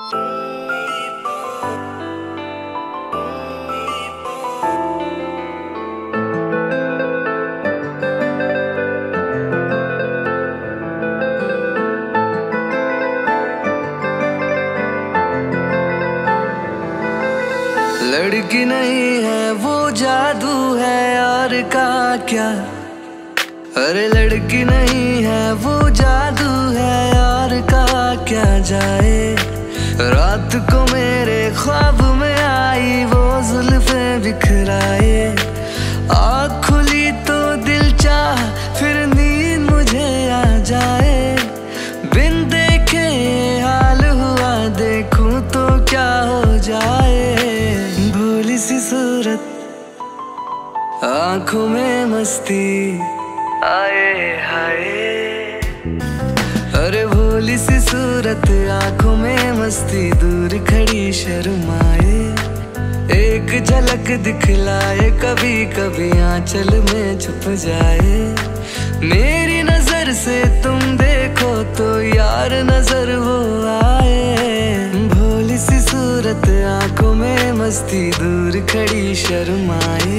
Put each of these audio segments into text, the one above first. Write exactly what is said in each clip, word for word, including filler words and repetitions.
लड़की नहीं है वो जादू है यार का क्या। अरे लड़की नहीं है वो जादू है यार का क्या। जाए रात को मेरे ख्वाब में आई वो जुल्फे बिखराए। आँख खुली तो दिल चाह फिर नींद मुझे आ जाए। बिन देखे हाल हुआ देखूं तो क्या हो जाए। भोली सी सूरत आंखों में मस्ती आए हाय। अरे भोली सी सूरत आंखों में मस्ती दूर खड़ी शर्माए। एक झलक दिखलाए कभी कभी आंचल में छुप जाए। मेरी नजर से तुम देखो तो यार नजर वो आए। भोली सी सूरत आंखों में मस्ती दूर खड़ी शर्माए।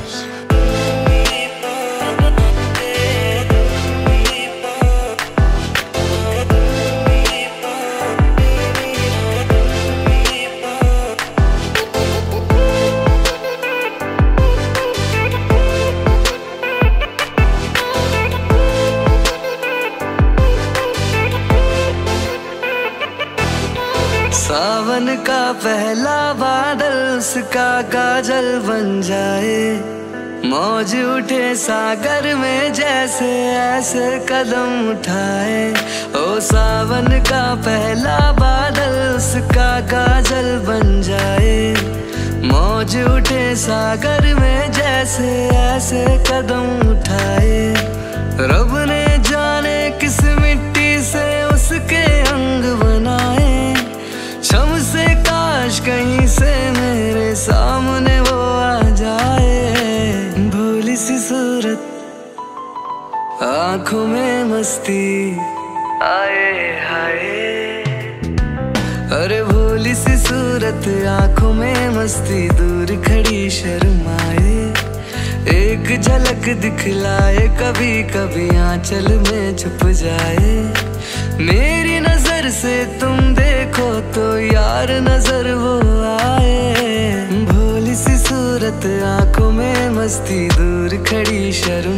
सावन का पहला बादल उसका काजल बन जाए। मौज उठे सागर में जैसे ऐसे कदम उठाए। ओ सावन का पहला बादल उसका काजल बन जाए। मौज उठे सागर में जैसे ऐसे कदम उठाए। रब ने जाने किस मिट्टी से उसके अंग बनाए। शम से काश कहीं से मेरे सामने वो आ जाए। भोली सी सूरत आंखों में मस्ती आए हाय। अरे भोली सी सूरत आंखों में मस्ती दूर खड़ी शर्माए। एक झलक दिखलाए कभी कभी आंचल में छुप जाए। मेरी नजर से तुम देखो तो यार नजर वो आए। भोली सी सूरत आंखों में मस्ती दूर खड़ी शर्म